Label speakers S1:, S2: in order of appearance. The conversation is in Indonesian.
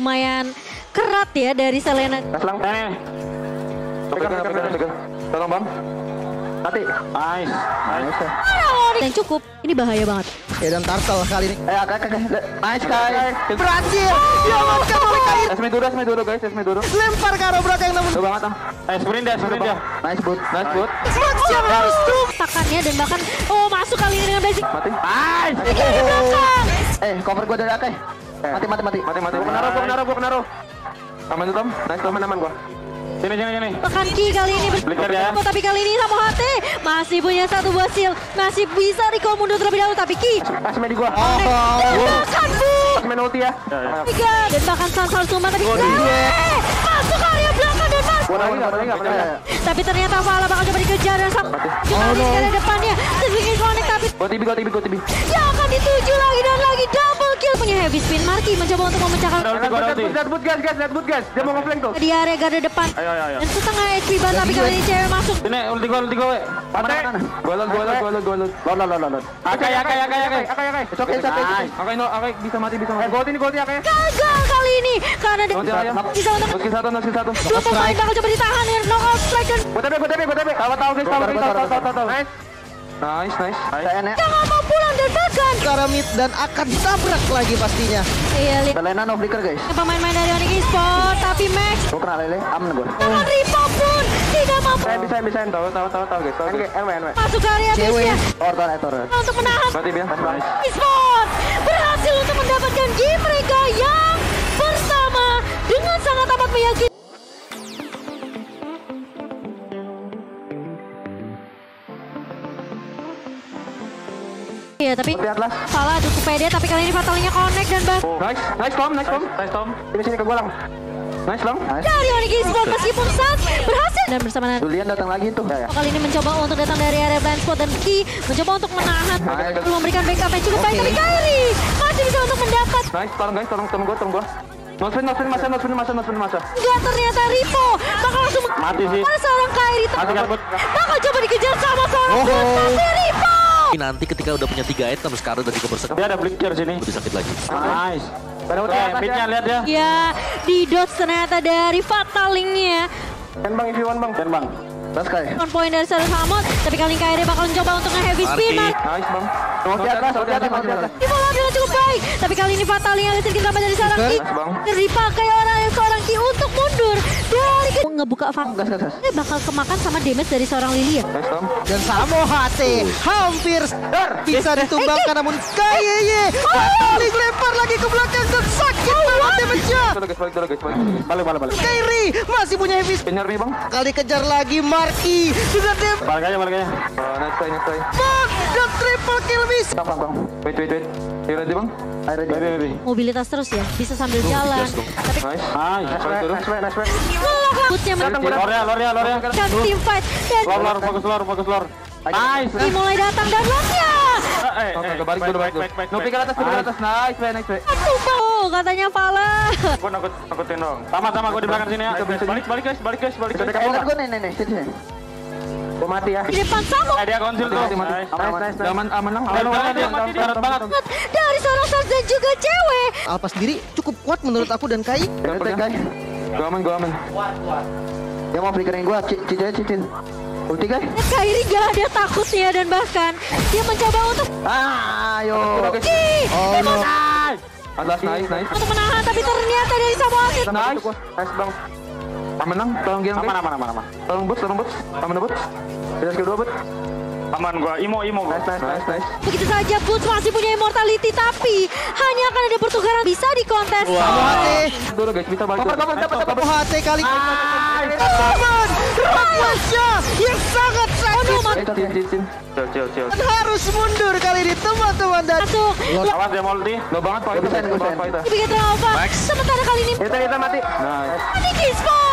S1: lumayan kerat ya dari Selena.
S2: Selang. Pegang. Tolong bang. Mati. Nice.
S1: Yang cukup, ini bahaya banget.
S3: Ya dan turtle kali ini.
S2: Nice guys.
S3: Berhasil. Diamankan oleh Kai.
S2: Esme dulu guys, Esme dulu.
S3: Lempar ke arah belakang namun.
S2: Tuh banget sprint dia. Nice boot.
S3: Max yang harus tuh.
S1: Takannya dan bahkan masuk kali ini dengan basic.
S2: Mati. Nice.
S1: Di belakang.
S2: Cover gua dari Akai. Mati. Gua menaruh. Aman tuh Tom. Nice Tom, aman gua. Sini.
S1: Tekan Ki kali ini
S2: Flicker ya.
S1: tapi kali ini sama HT masih punya satu buah seal, masih bisa recall mundur terlebih dahulu tapi Ki
S2: Esme di gua.
S1: bahkan
S2: Esme ulti ya.
S1: dan bahkan Sans harus tumbang tapi masuk ke area belakang dan masuk.
S2: Enggak.
S1: Tapi ternyata Fala bakal coba dikejar dan cuma di area depannya sedikit connect tapi
S2: Go TB.
S1: dia akan dituju lagi dan lagi double kill punya heavy spin. Marky mencoba untuk memecahkan
S2: Lihat boot guys. Dia mau ngeflank tuh.
S1: di area garda depan
S2: Ayo.
S1: dan setengah HP ban tapi kali ini cewek masuk.
S2: Sini ulti gua. Mati. Gua lot. Akai. Akai bisa mati. Gold Akai.
S1: Gagal kali ini karena bisa untuk
S2: Satu.
S1: dua pemain bakal coba ditahan dengan knockout strike dan
S2: Gua TB. Tahu guys. Nice.
S1: jangan mau pulang dan bahkan
S3: Karamid dan akan ditabrak lagi pastinya.
S1: iya lihat
S2: Selena no flicker guys.
S1: pemain-pemain dari Onyx Esports tapi Max
S2: Gua kena lele, aman gua.
S1: dengan Ripo pun tidak mampu
S2: Bisa tahu guys. NW.
S1: masuk ke area
S3: Cewek.
S1: base-nya
S2: Tortor.
S1: untuk menahan
S2: Mati dia. Nice.
S1: Esports berhasil untuk mendapatkan game mereka yang bersama dengan sangat amat meyakinkan. Iya tapi
S2: Atlas.
S1: salah cukup pede tapi kali ini fatalnya connect dan
S2: Nice Tom. Sini ke gua lang. Nice lang.
S1: dari Onyx Esports meskipun saat berhasil dan bersama
S2: Julian datang lagi tuh.
S1: kali ini mencoba untuk datang dari area blind spot dan Ki mencoba untuk menahan belum memberikan backup yang cukup baik tapi Kairi masih bisa untuk mendapat
S2: Nice, tolong gua. No spin masa.
S1: enggak ternyata Ripo bakal langsung
S2: Mati sih.
S1: pada seorang Kairi bakal coba dikejar sama seorang tapi Ripo
S4: Nanti ketika udah punya 3 item sekarang dan 3 berserta
S2: Dia ada flicker sini.
S4: lebih sakit lagi.
S2: Nice. Pitnya lihat ya.
S1: ya di dodge ternyata dari fatalingnya
S2: Bang, if you want bang. Let's go.
S1: on point dari Sarah Samot tapi kali ini Kairi bakal mencoba untuk nge-heavy spin
S2: Nice bang. Di atas.
S1: di bola dengan cukup baik tapi kali ini fatalingnya ada sedikit tambah dari seorang Ki
S2: Bang.
S1: dan dipakai seorang Ki untuk mundur dari ngebuka fakta ini bakal kemakan sama damage dari seorang Lilia.
S2: Nice Tom.
S3: Dan Samo HT hampir bisa ditumbangkan namun Kayeye paling lempar lagi ke belakang dan sakit banget damage-nya.
S2: Balik.
S3: Kairi masih punya heavy spin.
S2: Bener nih bang.
S3: Kali kejar lagi Marky juga dem.
S2: Balik aja. Nice try.
S3: Dan triple kill miss.
S2: Bang. Wait. You ready bang? Ready.
S1: Mobilitas terus ya bisa sambil jalan tapi
S2: Nice.
S1: rambutnya
S2: Lornya.
S1: kan team fight dan
S2: Lor, fokus lor. Nice.
S1: Ki mulai datang dan lotnya
S2: Balik dulu. No pick ke atas. Nice.
S1: katanya Fala
S2: Gua nakutin dong. Sama gua di belakang sini ya. Balik guys.
S3: Gue nih sini.
S2: Gua mati ya.
S1: di depan Samo
S2: Dia konsil tuh. Nice. Aman lang. Darat banget.
S1: dari seorang Sans dan juga cewek
S3: Alpha sendiri cukup kuat menurut aku dan Kai.
S2: Gua aman. Dia mau flickering gua, cicil. Ulti guys.
S1: Kairi gak ada takutnya dan bahkan dia mencoba untuk
S2: Ayo.
S1: Ki
S2: Atlas nice.
S1: untuk menahan tapi ternyata dari Samo Asit
S2: Nice bang. Aman lang, tolong giang. Aman. Tolong boots. Aman boots. Kita skill 2 boots. Aman gua, imo. Nice.
S1: begitu saja Boots masih punya immortality tapi hanya akan ada pertukaran bisa dikontes
S3: Samo HT.
S2: Dulu guys, bisa balik.
S3: Samo HT kali. Teman, Ramasya yang sangat
S2: Cin. Chill.
S3: harus mundur kali ini teman-teman dan
S1: masuk
S2: Awas dia multi. Lo banget Pak.
S1: dibikin trauma sementara kali ini
S2: Kita mati. Nice.
S1: Onyx Esports